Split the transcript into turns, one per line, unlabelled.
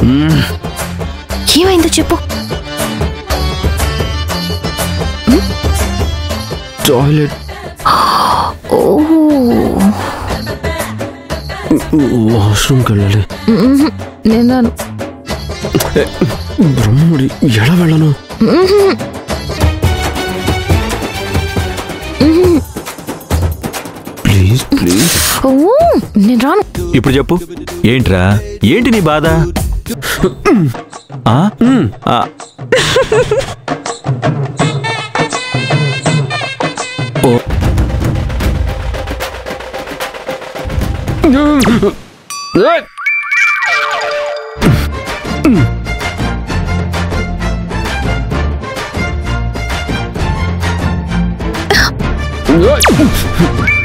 ఏమైందో చెప్పు.
టాయిలెట్. వాష్రూమ్కి వెళ్ళాలి.
నేను
బ్రహ్మముడి ఎలా వెళ్ళను? ప్లీజ్ ప్లీజ్
నేను రాను.
ఇప్పుడు చెప్పు, ఏంట్రా, ఏంటి నీ బాధ?
ఓ